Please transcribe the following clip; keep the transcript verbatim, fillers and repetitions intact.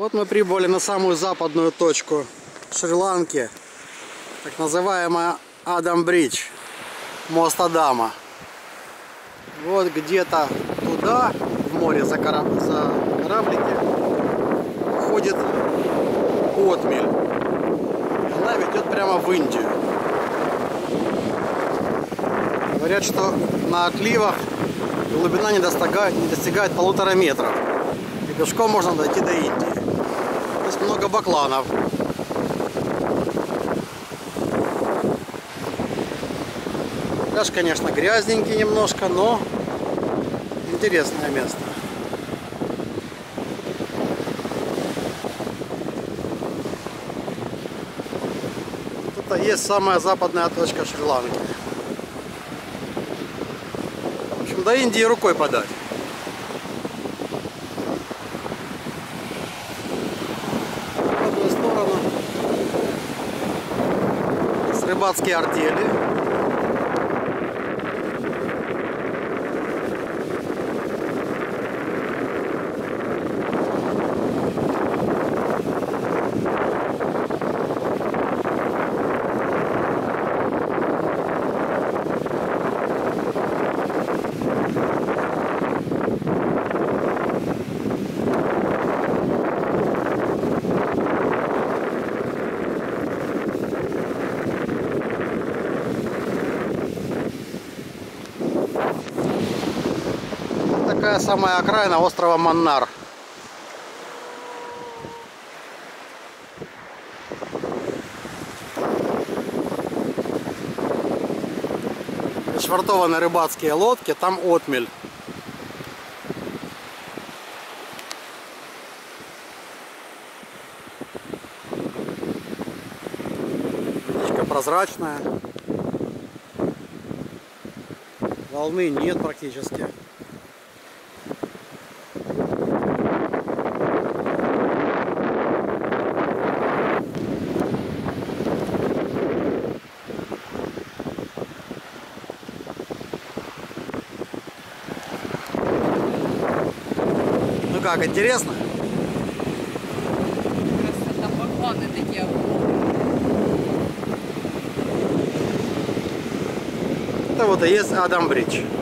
Вот мы прибыли на самую западную точку Шри-Ланки, так называемая Адам-Бридж, мост Адама. Вот где-то туда, в море за, кораб... за кораблики, уходит отмель. Она ведет прямо в Индию. Говорят, что на отливах глубина не достигает, не достигает полутора метров. И пешком можно дойти до Индии. Здесь много бакланов. Пляж, конечно, грязненький немножко, но интересное место. Тут есть самая западная точка Шри-Ланки. В общем, до Индии рукой подать. В одну сторону с рыбацкие артели. Такая самая окраина острова Маннар. Швартованы рыбацкие лодки, там отмель. Водичка прозрачная. Волны нет практически. Ну как, интересно? Просто там бакланы такие. Это вот и есть Адам-Бридж.